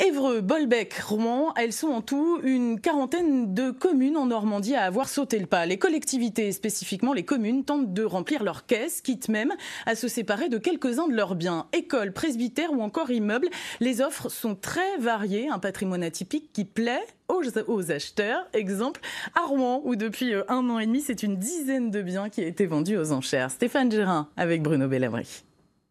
Évreux, Bolbec, Rouen, elles sont en tout une quarantaine de communes en Normandie à avoir sauté le pas. Les collectivités, spécifiquement les communes, tentent de remplir leurs caisses, quitte même à se séparer de quelques-uns de leurs biens. Écoles, presbytères ou encore immeubles, les offres sont très variées. Un patrimoine atypique qui plaît aux acheteurs. Exemple à Rouen, où depuis 1 an et demi, c'est une dizaine de biens qui a été vendu aux enchères. Stéphane Gérin avec Bruno Bellabry.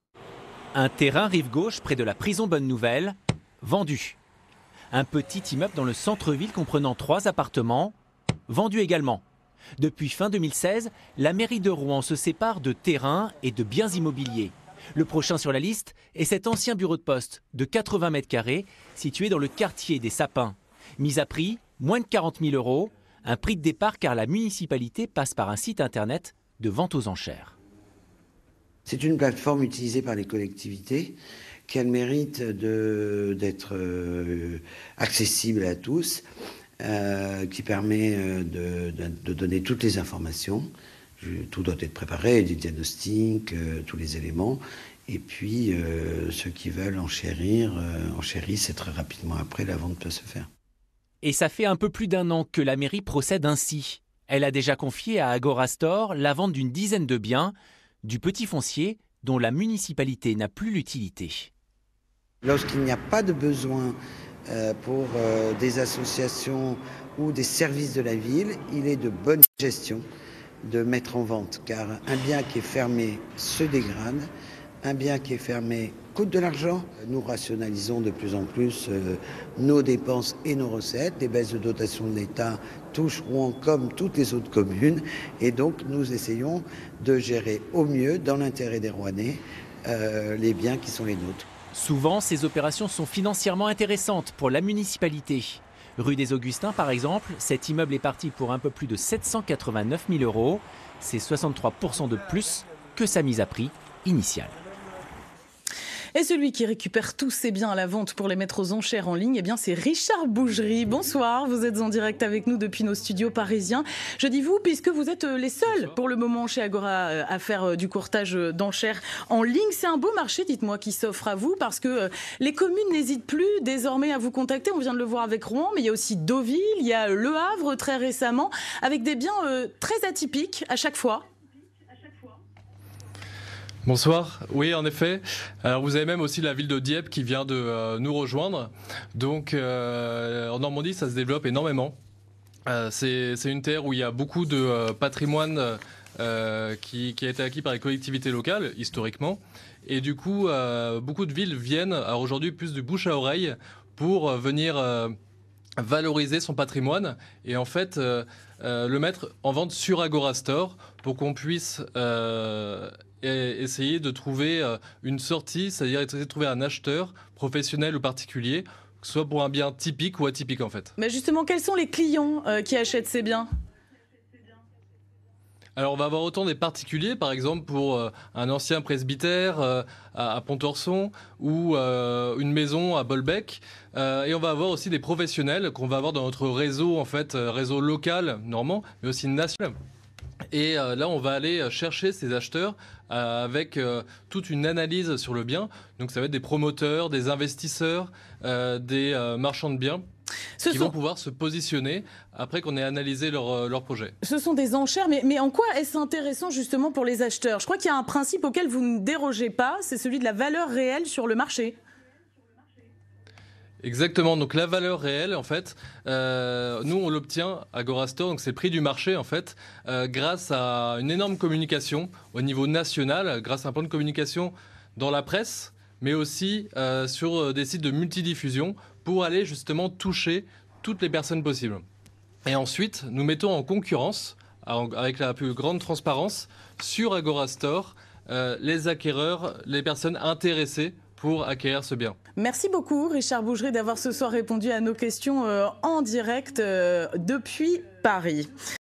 Un terrain rive gauche près de la prison Bonne Nouvelle, vendu. Un petit immeuble dans le centre-ville comprenant 3 appartements, vendu également. Depuis fin 2016, la mairie de Rouen se sépare de terrains et de biens immobiliers. Le prochain sur la liste est cet ancien bureau de poste de 80 mètres carrés situé dans le quartier des Sapins. Mise à prix, moins de 40 000 €, un prix de départ car la municipalité passe par un site internet de vente aux enchères. C'est une plateforme utilisée par les collectivités qui a le mérite d'être accessible à tous, qui permet de donner toutes les informations. Tout doit être préparé, des diagnostics, tous les éléments. Et puis, ceux qui veulent enchérir, enchérissent et très rapidement après, la vente peut se faire. Et ça fait un peu plus d'1 an que la mairie procède ainsi. Elle a déjà confié à Agorastore la vente d'une dizaine de biens, du petit foncier dont la municipalité n'a plus l'utilité. Lorsqu'il n'y a pas de besoin pour des associations ou des services de la ville, il est de bonne gestion de mettre en vente, car un bien qui est fermé se dégrade, un bien qui est fermé coûte de l'argent. Nous rationalisons de plus en plus nos dépenses et nos recettes. Les baisses de dotation de l'État touchent Rouen comme toutes les autres communes, et donc nous essayons de gérer au mieux, dans l'intérêt des Rouennais, les biens qui sont les nôtres. Souvent, ces opérations sont financièrement intéressantes pour la municipalité. Rue des Augustins, par exemple, cet immeuble est parti pour un peu plus de 789 000 €. C'est 63% de plus que sa mise à prix initiale. Et celui qui récupère tous ses biens à la vente pour les mettre aux enchères en ligne, eh bien c'est Richard Bougerie. Bonsoir, vous êtes en direct avec nous depuis nos studios parisiens. Je dis vous, puisque vous êtes les seuls pour le moment chez Agora à faire du courtage d'enchères en ligne. C'est un beau marché, dites-moi, qui s'offre à vous, parce que les communes n'hésitent plus désormais à vous contacter. On vient de le voir avec Rouen, mais il y a aussi Deauville, il y a Le Havre très récemment, avec des biens très atypiques à chaque fois. Bonsoir, oui en effet. Alors vous avez même aussi la ville de Dieppe qui vient de nous rejoindre. Donc en Normandie ça se développe énormément. C'est une terre où il y a beaucoup de patrimoine qui a été acquis par les collectivités locales historiquement. Et du coup beaucoup de villes viennent aujourd'hui plus du bouche à oreille pour venir valoriser son patrimoine et en fait le mettre en vente sur Agorastore pour qu'on puisse et essayer de trouver une sortie, c'est-à-dire essayer de trouver un acheteur, professionnel ou particulier, que ce soit pour un bien typique ou atypique en fait. Mais justement, quels sont les clients qui achètent ces biens ? Alors on va avoir autant des particuliers, par exemple pour un ancien presbytère à Pontorson ou une maison à Bolbec. Et on va avoir aussi des professionnels qu'on va avoir dans notre réseau, en fait, réseau local normand, mais aussi national. Et là, on va aller chercher ces acheteurs avec toute une analyse sur le bien. Donc ça va être des promoteurs, des investisseurs, des marchands de biens qui vont pouvoir se positionner après qu'on ait analysé leur projet. Ce sont des enchères, mais en quoi est-ce intéressant justement pour les acheteurs ? Je crois qu'il y a un principe auquel vous ne dérogez pas, c'est celui de la valeur réelle sur le marché. Exactement, donc la valeur réelle en fait, nous on l'obtient à Agorastore, donc c'est le prix du marché en fait, grâce à une énorme communication au niveau national, grâce à un plan de communication dans la presse, mais aussi sur des sites de multidiffusion pour aller justement toucher toutes les personnes possibles. Et ensuite, nous mettons en concurrence, avec la plus grande transparence, sur Agorastore, les acquéreurs, les personnes intéressées pour acquérir ce bien. Merci beaucoup Richard Bougerie d'avoir ce soir répondu à nos questions en direct depuis Paris.